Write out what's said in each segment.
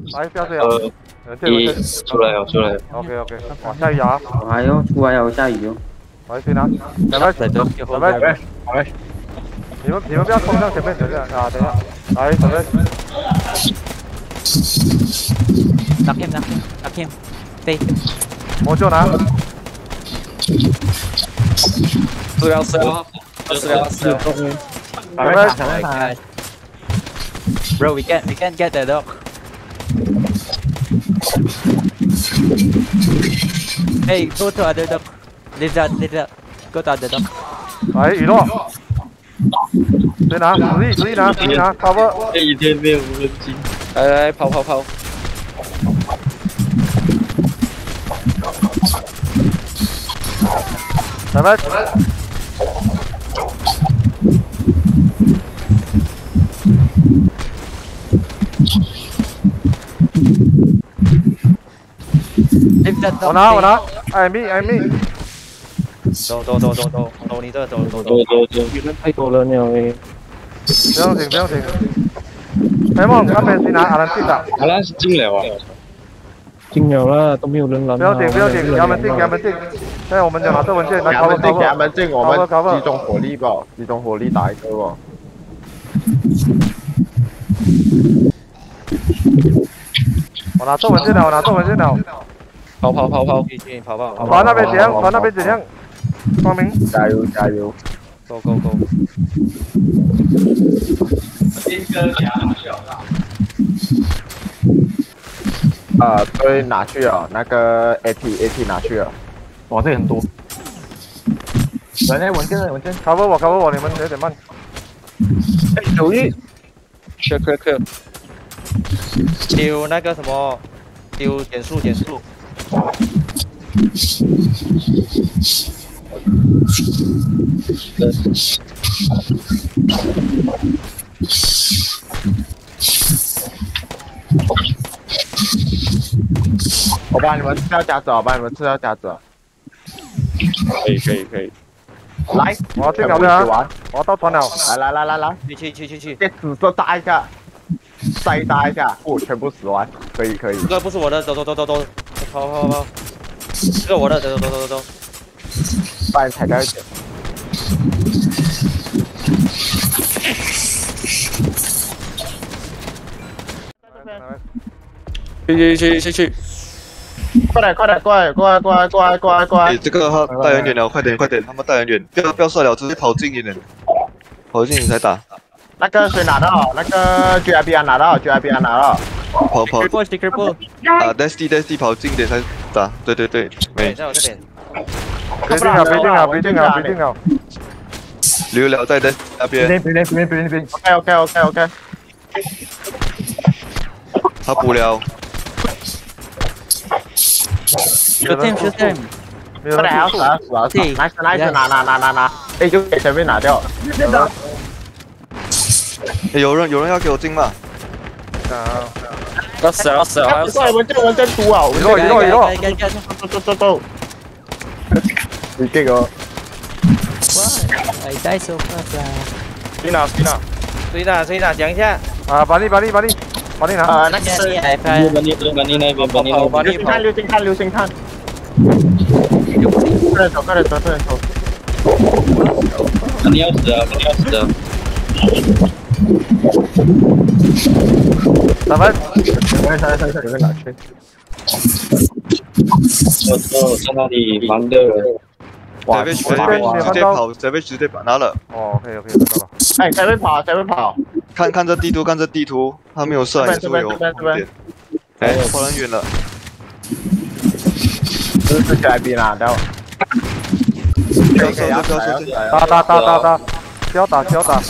来，不要这样。 出来了，出来了。 OK OK， 哇，下雨啊！ 我还要出来要下雨哦。 来，谁拿？来，来，你们不要冲向前面，等一下啊，等一下，来，准备。 打 Kim，飞。 我就拿。 死了。 Bro, we can't get the dog. Hey, go to other dog. Leave that. Go to other dog. 来，雨落。谁拿？注意拿，cover。 一天没有无人机。来，跑。 咱们。我拿，艾米， 走，你这走， 你们太多了呢。 不用停。哎梦，那边谁拿？阿兰进的。 阿兰是进了啊。进了，都没有人拦。 不要停，给他们进。现在我们就拿这文件，来cover。 给他们进，我们集中火力打一个哦。 我拿这文件了。 跑！ 把那边怎样？光明， 加油 Go。 对，拿去了，那个 AT 拿去了。 哇，这很多。 来，文件 cover 我，你们有点慢。 注意。Clear。 丢那个什么，丢减速。 我把你们吃掉夹子。 可以。 来， 我要进了的，我要到船了。 来， 去。 这紫色搭一下，再搭一下，全部死完，可以。 这个不是我的，走，跑。这个我的，走。 把你踩掉一点。 去！ 过来！ 这个带远点了，快点！他们带远点，不要射了，直接跑近一点，你才打。 那个谁拿到？那个 GIB 拿到。 跑。 Sticker 啊 ，Desty 跑近点才打，对，没。 在我这边。 别进了。 留了在 Desty 那边。 边。OK。 他补了。 Shoot him！ 快点，要死！拿！哎，就给前面拿掉。 有人要给我进吗？ 要死了！ 文件图啊！ 雨落！ 走！你这个。 I die so fast 啦！ 谁拿？讲一下。 啊，把你拿。 那个是把你那边。 流星探。快点走。 你要死啊！ 咱们。 有个哪去？ 我在那里忙的。 哇！ 这边直接把拿了。 哦 ，OK， 知道了。 哎，谁会跑？ 看着地图，他没有射，也是会有点。哎，跑人远了。 这是 GIB 拿掉。 打，交打。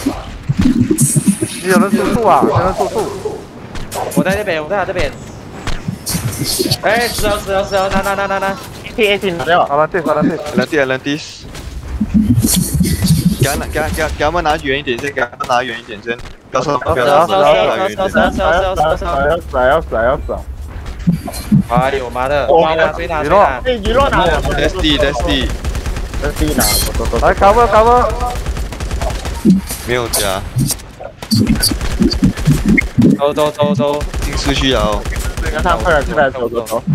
你有人输出啊？ 我在这边。哎，死了！拿。 AT 拿掉。 好了，对。 Lantis。给他们拿远一点先，不要射。 要死！ 哎呦妈的！谁拿？ 雨落拿。 Desty 拿， 来 cover。 没有加。 走。 进市区啊！ 你看快点，快点，走走走。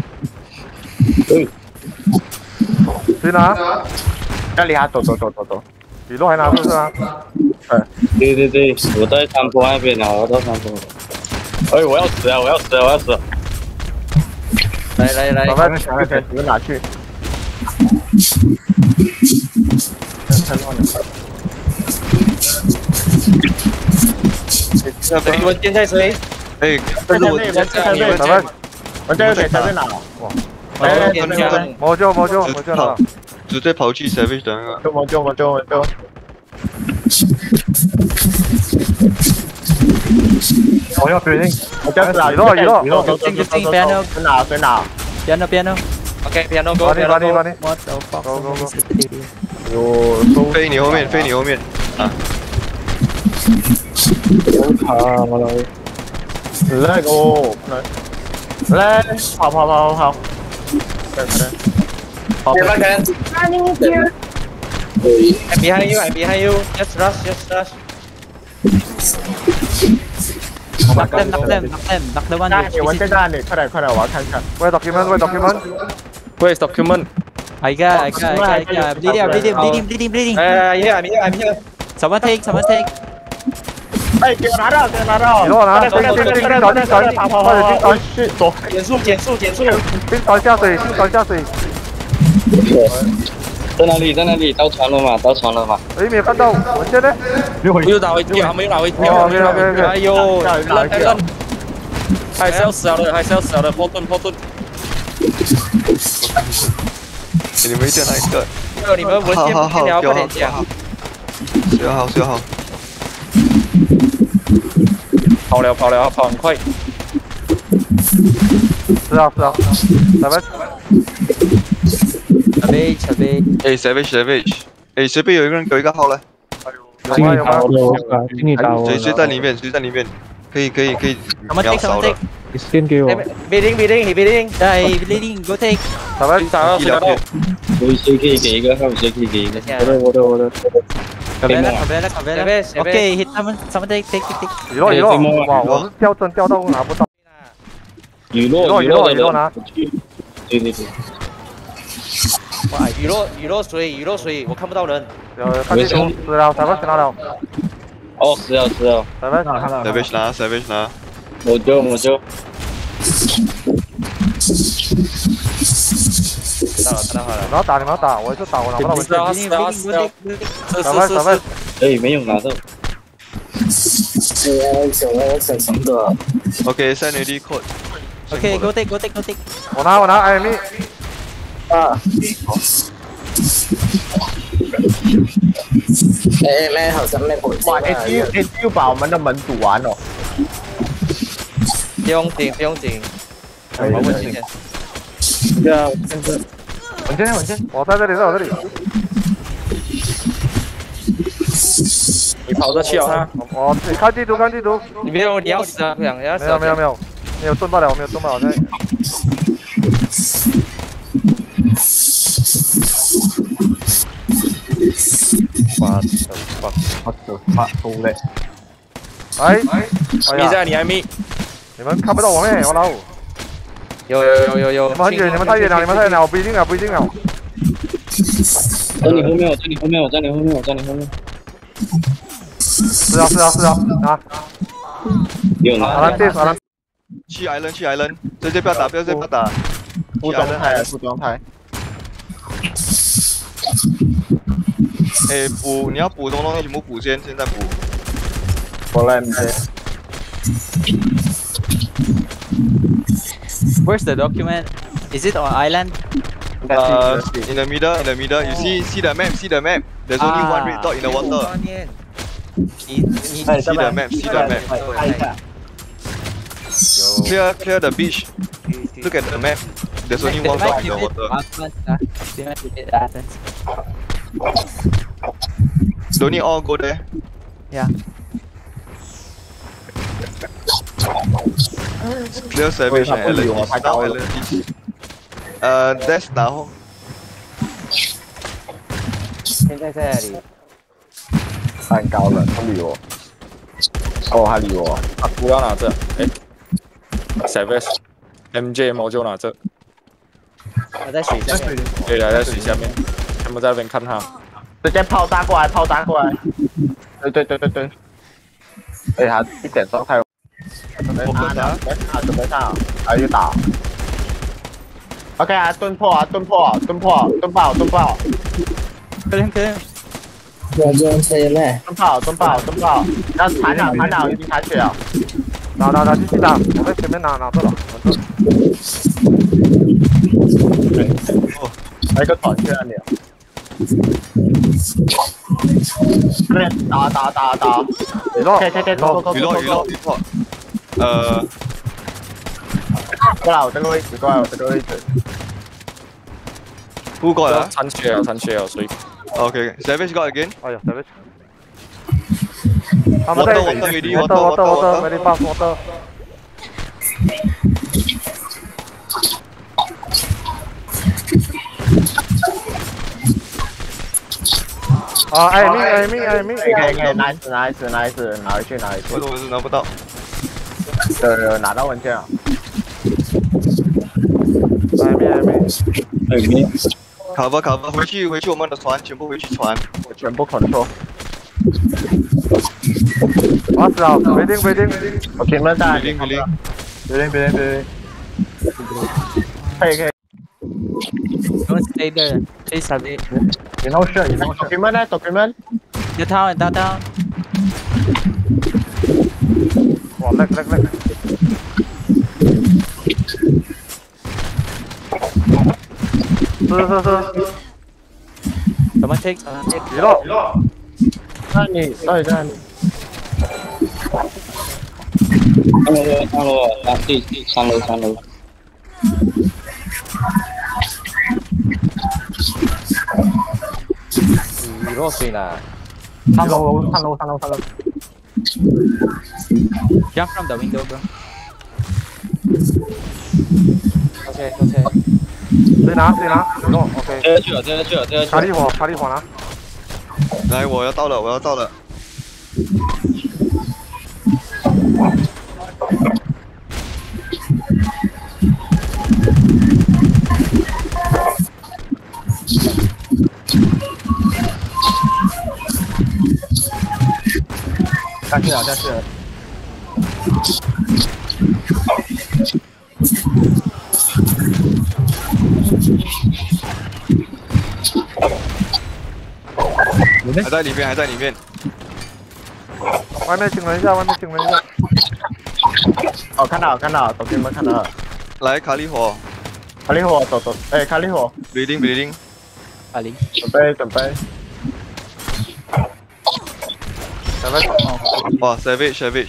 谁拿？ 这里还走走走走走。 雨露还拿是不是啊？ 对对对，我在山坡那边啊，我在山坡。哎，我要死啊！我要死啊！我要死！ 来， 老板，想想你们哪去？ 你们现在谁？ 哎， 在这边， 老板， 我这边在哪？来， 魔救了。 直接跑去 Savage 的那个。 我救。 我要决定。 我这是啊，雨露，谁拿？ Piano. OK piano go 把你 What the fuck? Go. 有飞你后面啊！ 来go，来，跑。 I'm behind you. Just rush. Knock the one. 我在这里，快点，我要看看。 喂 document。 Where's document? I got. Bleeding. I'm here. Someone take. 哎，给我拿到。 雨露拿，进，走。 减速。 新船下水。 在哪里？到船了嘛？ 哎，没有看到，我现在。 又打回跳，没有打回跳。 OK。 哎呦，扔！还是要死了，破盾。 你们一点哪一个？ 你们文件不聊，快点讲。 修好。 跑了，跑很快。 是啊。来吧。 哎 Savage，哎随便有一个人给我一个号来。 有吗？ 你打我。 谁在里面？可以秒扫的。 你先给我。 Bleeding. Bleeding. Go take. 来吧。 医疗片。 谁可以给一个号？我的。 Cabela. Okay, hit someone take. 雨露，哇，我是掉到拿不到。 雨露拿。 对。 哇，雨落水，我看不到人。 看地图，死了，拿了。 哦，死了。 来吧。 Savage 拿。 我救。 看到好了。 你们要打，我就打，我拿不到文件。 死。 来吧。 哎，没有拿到。 OK send ready code。 Okay, go take. 我拿 IME。 哇 ，HU 把我们的门堵完了。 不用紧。我问题。 对啊， 文件， 我在这里。 你跑着去啊！ 我自己看地图。 你要死啊！不想要死。 没有蹲不了，现在。 我的妈，好嘞！ 哎呀， 你还没？ 你们看不到我咩？我老。 有。 你们很远，你们太远了，我不一定了。 在你后面，我在你后面。 是啊，拿。 有拿。 去 Island， 直接不要打。 副状态。 哎，你要补东西全部补先，现在补。 我来。 Where's the document? Is it on island? In the middle. You see the map. There's only one red dot in the water. See the map. Clear the beach. Look at the map. There's only one dot in the water. Don't need all go there. Yeah. Clear Savage and Alan East. That's now. 现在在这里。 太高了，他理我。哦，他理我。 不要拿着，哎 ，Savage。 MJ 魔就拿着， 我在水下面。 对了，在水下面，全部在那边看他。 直接炮炸过来，炮炸过来。对。哎，他一点状态。准备上，还有打。OK 啊，盾破，盾爆。 跟。 盾爆，要残了，已经残血了。 拿，继续打，我在前面拿着了， 来个短血按钮。打。 雨落， 雨落。 过来我这个位置。 不过了。 残血了，所以。 OK, Savage got again. 哎呀，Savage。他们在，water，ready pass water。啊，艾米， 可以 ，nice，拿回去。 我是拿不到。 有拿到文件了。 艾米。 cover，回去我们的船，全部回去船， 我全部 control。 我知道 ，waiting。 我停了在。 别。 可以。 Don't stay there. Please have it. No shit. Document. Down. 哇，叻。是。 Someone take. 雨落。 那你到底在？ 上楼。 雨落水呢？ 上楼。 Jump from the window, bro. OK。 谁拿？雨落 ，OK。 这个去了。 卡利火拿。 来，我要到了。 下去了。 还在里面。 外面请人一下。 哦，看到，document 看到了。 来，卡利火， 走，卡利火。 bleeding。 阿里。 准备。 哇 ，savage。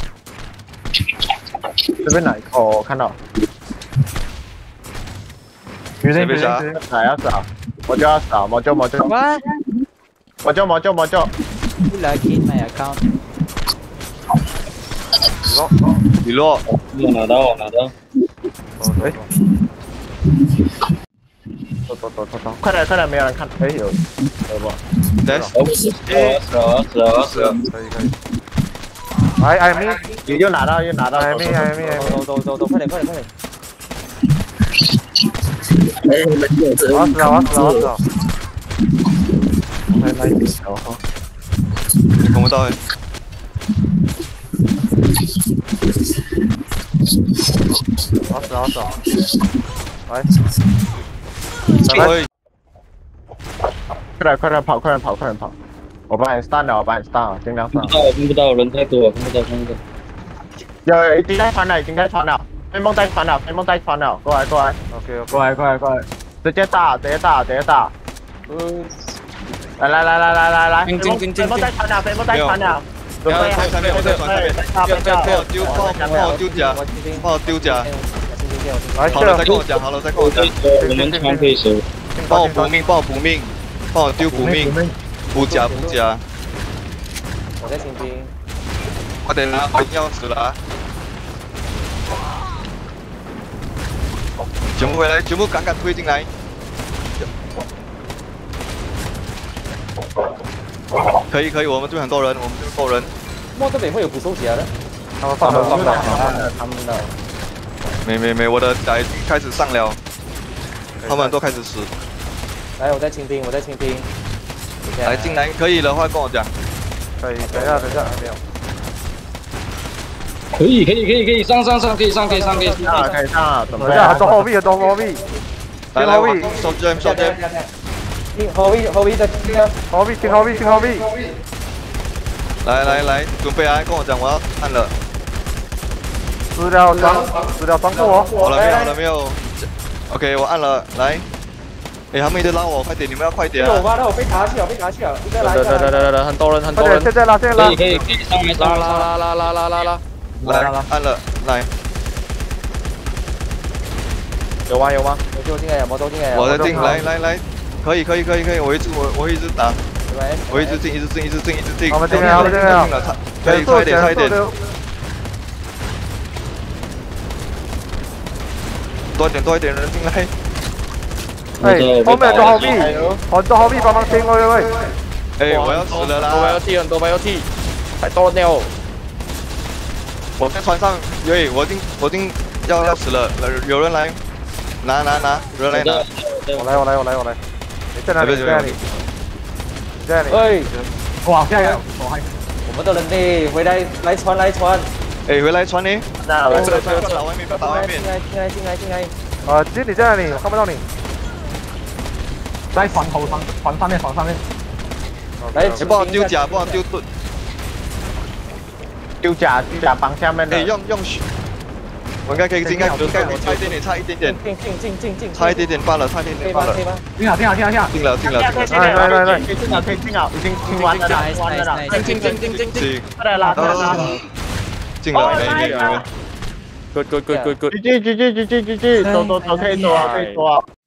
这边哪一个？哦，看到。 savage 啊！ 要扫，我就要扫，魔咒。 What? 魔咒。 You lucky in my account. 雨落。 我拿到。 走，快点，没有人看。哎，有不 Dash。 死了。 可以。艾米。 又拿到。 艾米。 走，快点。 我死了。 你看不到哎。 我死了。来。 快点跑！我把你 stun 了，尽量 stun。 看不到，人太多，看不到。 有，已经在船了，飞梦在船了，过来。 OK。 过来，直接打。来，飞梦在船了。 不要在上面，我在船上面。帮我丢甲。好了，再跟我讲。 我们枪可以收。 帮我补命，帮我丢补命，补甲。 我在新兵。 快点啦，快要死了啊！全部回来，全部赶推进来。可以，我们这边很多人， 哇，这边会有捕兽夹的。 他们放了。 他们的。 没，我的仔开始上了，他们都开始死。 来，我在倾听，我在倾听。 来进来可以的话跟我讲。 可以，等一下，还没有。 可以，上，可以上。 可以上，准备等一下，多后壁，多后壁。 来，我收 gem。 后卫的这个。 后壁。 来，准备啊，跟我讲，我要按了。 死了双过我。 好了没有？OK， 我按了，来。他们一直拉我，快点，你们要快点啊！ 我被卡去了，一个来。 对，很多人。 现在拉。 可以，上来， 拉。 来，按了，来。 有吗？ 有救进来，有救进来。 我在进，来，可以，我一直打，我一直进。 我们进了， 可以，快点。多一点人进来。 后面很多后壁帮忙清喂。 我要死了啦！ 很多 BOT， 太多了。 我在船上，我已经要死了，有人来拿，有人来拿。 我来。你在哪里？ 哇，现在我们的人呢？回来船。 回来船呢？ 这打外面。 进来。 金你在哪里？我看不到你。 在船上面。 来， 你帮我丢甲，帮我丢盾。 丢甲帮下面的。 用，我应该可以，应该差一点点。 进。 差一点点罢了。 进了。 来。 可以进了，已经清完了。 进。 快来拉。 进来。 Good， GG，走，可以走啊。